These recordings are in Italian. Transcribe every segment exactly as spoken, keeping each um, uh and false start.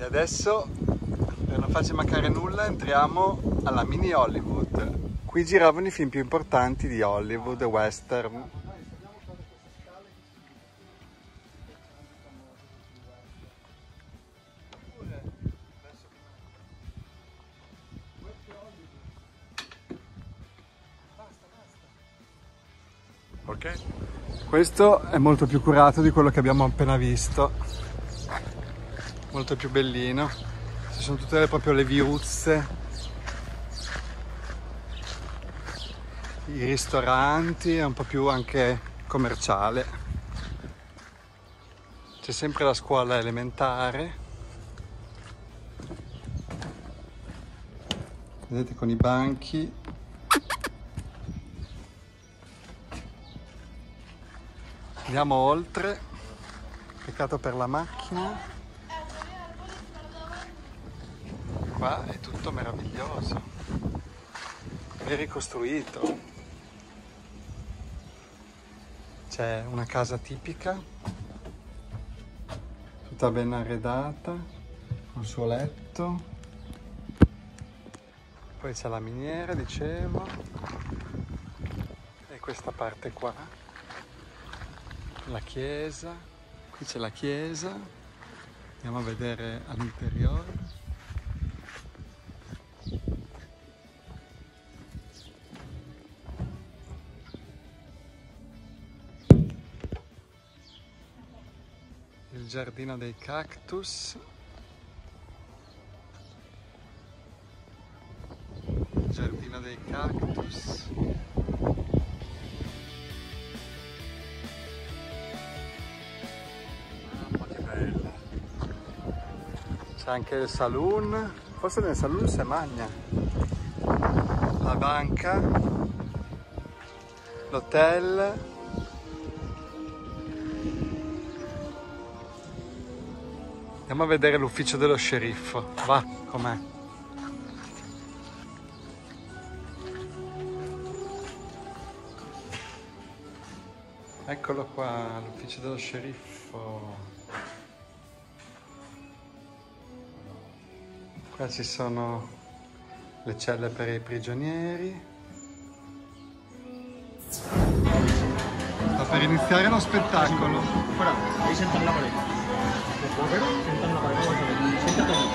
E adesso, per non farci mancare nulla, entriamo alla mini Hollywood. Qui giravano i film più importanti di Hollywood, western. Ok. Questo è molto più curato di quello che abbiamo appena visto, molto più bellino, ci sono tutte le, proprio le viuzze, i ristoranti, è un po' più anche commerciale, c'è sempre la scuola elementare, vedete, con i banchi. Andiamo oltre, peccato per la macchina. Qua è tutto meraviglioso, ben ricostruito. C'è una casa tipica, tutta ben arredata, con il suo letto. Poi c'è la miniera, dicevo, e questa parte qua. La chiesa, qui c'è la chiesa, andiamo a vedere all'interiore. Il giardino dei cactus, il giardino dei cactus. C'è anche il saloon, forse nel saloon si mangia, la banca, l'hotel, andiamo a vedere l'ufficio dello sceriffo, va, com'è? Eccolo qua, l'ufficio dello sceriffo. Qua ci sono le celle per i prigionieri. Sta per iniziare lo spettacolo. Ora, devi sentare la parete. Sentare la parete. Sentate.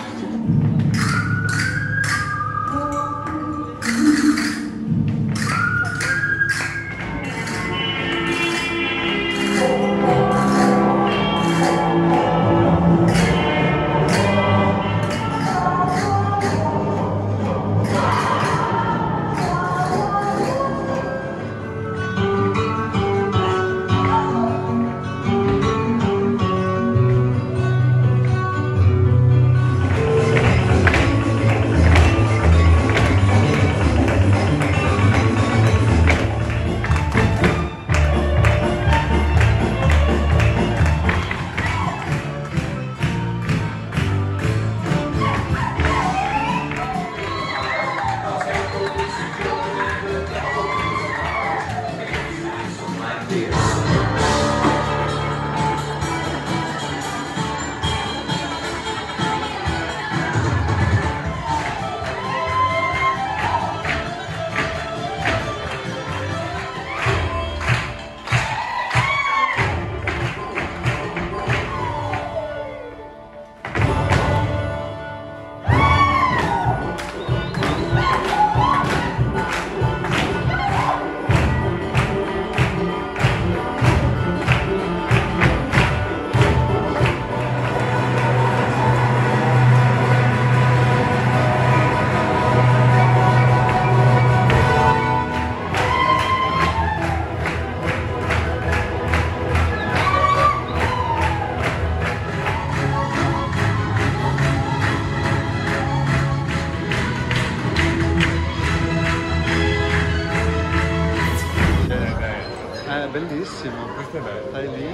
Bellissimo, Questo è bello. stai lì,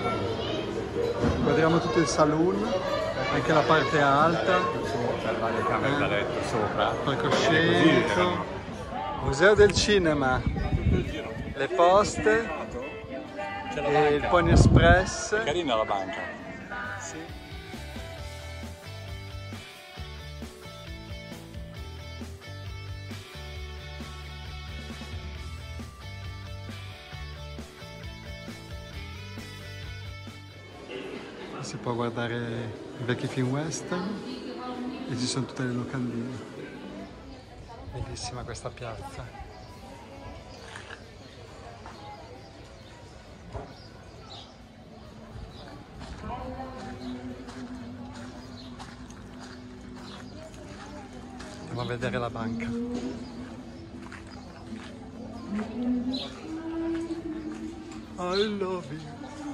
guardiamo tutto il saloon, anche la parte alta, C'è le camere da letto sopra. palcoscenico, museo del cinema, le poste e il Pony Express. Carina la banca. Sì. si può guardare i vecchi film western e ci sono tutte le locandine. Bellissima questa piazza. Andiamo a vedere la banca. I love you.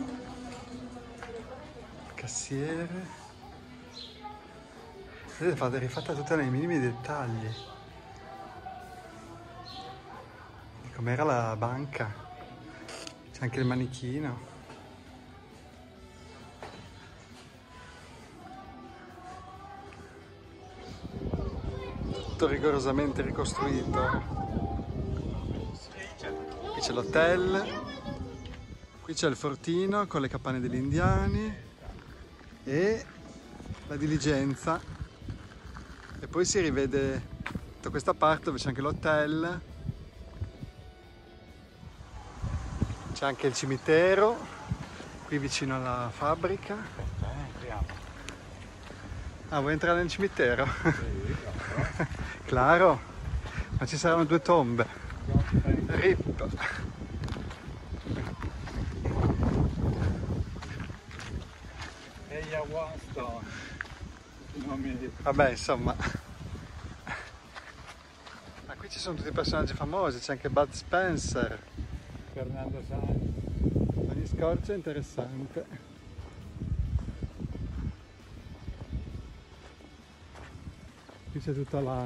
Cassiere. Vedete, fate rifatta tutta nei minimi dettagli. Di com'era la banca. C'è anche il manichino. Tutto rigorosamente ricostruito. Qui c'è l'hotel. Qui c'è il fortino con le campane degli indiani e la diligenza, e poi si rivede tutta questa parte dove c'è anche l'hotel, c'è anche il cimitero qui vicino alla fabbrica. Ah, vuoi entrare nel cimitero? Claro, ma ci saranno due tombe. Rip. Vabbè, insomma, ma qui ci sono tutti i personaggi famosi, c'è anche Bud Spencer, Fernando Sanz. ogni scorcio è interessante. Qui c'è tutta la...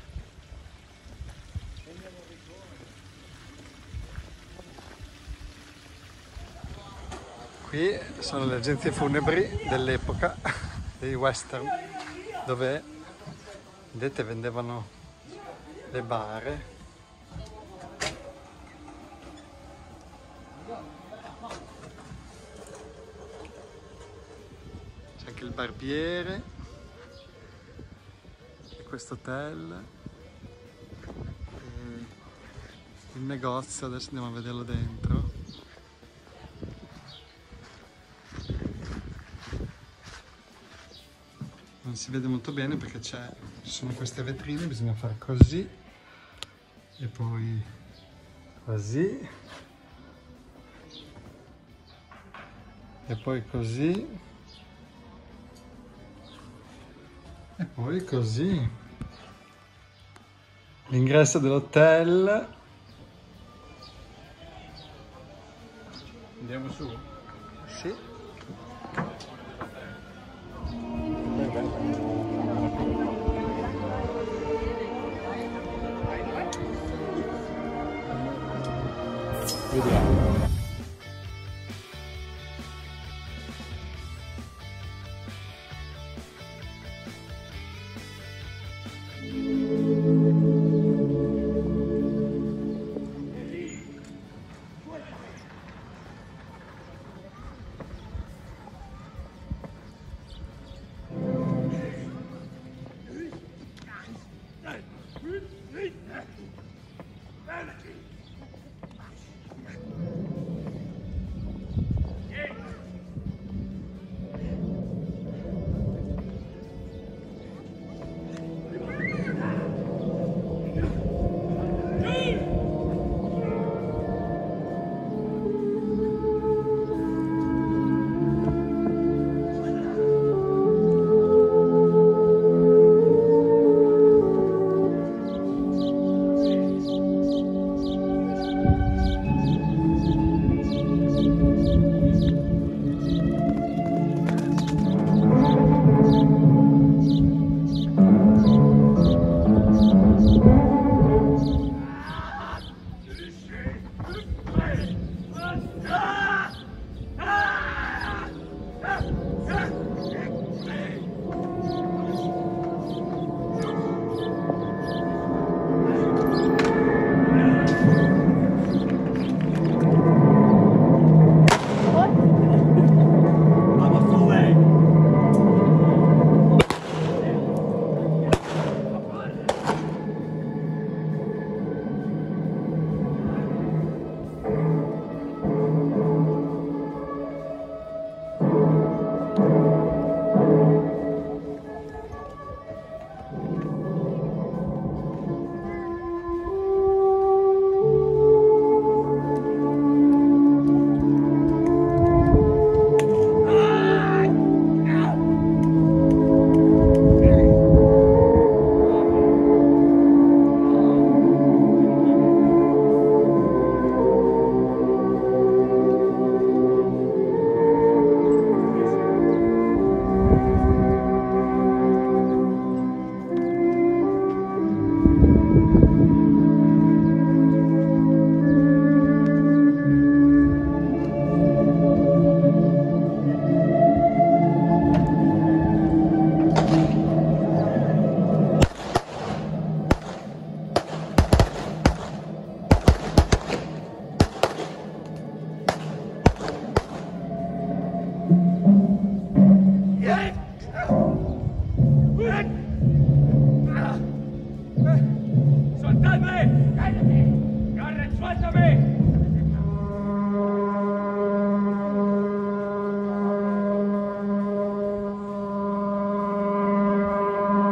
Qui sono le agenzie funebri dell'epoca, dei western, dove, vedete, vendevano le bare. C'è anche il barbiere e questo hotel e il negozio, adesso andiamo a vederlo dentro. Non si vede molto bene perché c'è, ci sono queste vetrine, bisogna fare così e poi così e poi così e poi così. L'ingresso dell'hotel. Andiamo su? Sì. Vediamo.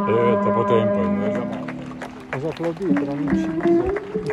Eh, troppo tempo, è già morto. Cosa applaudite? Non ucciso.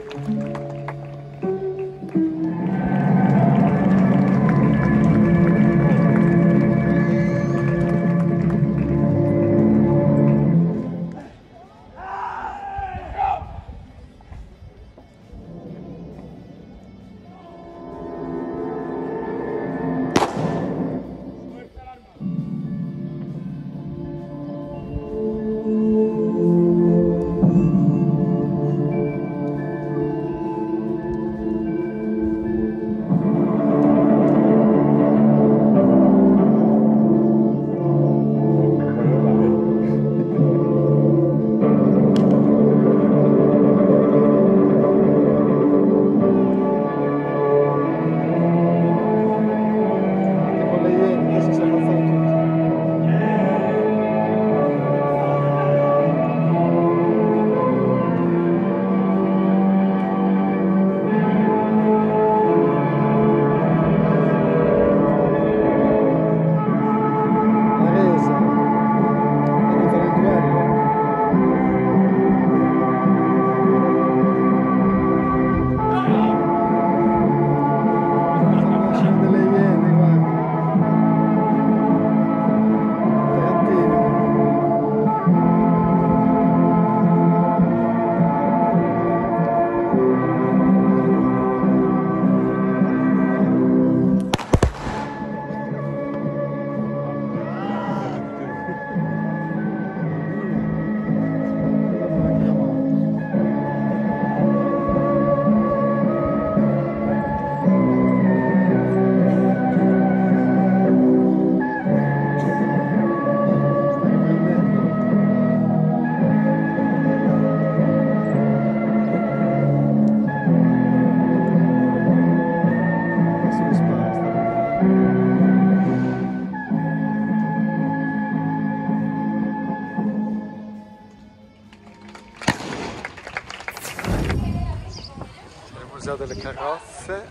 Museo delle carrozze.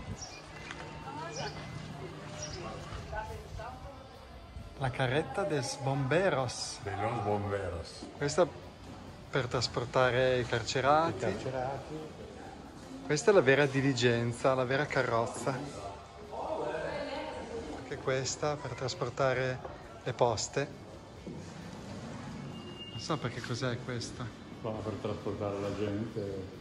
La carretta des bomberos. De los bomberos. Questa per trasportare i carcerati. I carcerati. Questa è la vera diligenza, la vera carrozza. Anche questa per trasportare le poste. Non so perché cos'è questa. Ma per trasportare la gente.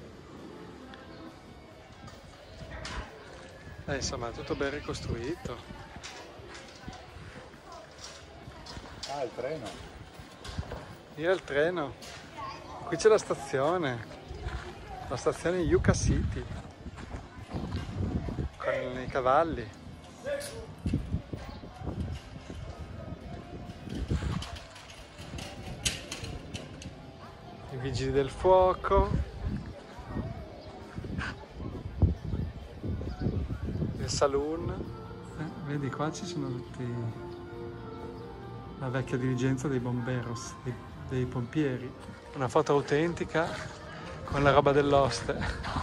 Eh, insomma, è tutto ben ricostruito. Ah, il treno. Lì è il treno. Qui c'è la stazione. La stazione Yucca City. Con i cavalli. I vigili del fuoco. Il saloon. Eh, vedi, qua ci sono tutti la vecchia diligenza dei bomberos, dei, dei pompieri. Una foto autentica con la roba dell'oste.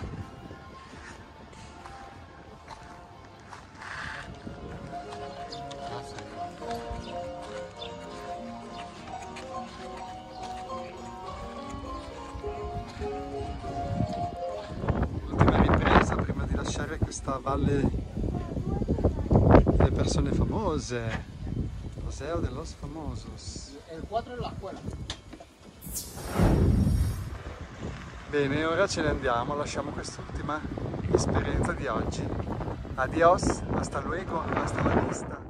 L'ultima ripresa prima di lasciare questa valle delle persone famose. Museo de los Famosos. El quattro della scuola. Bene, ora ce ne andiamo, lasciamo quest'ultima esperienza di oggi. Adios, hasta luego, hasta la vista.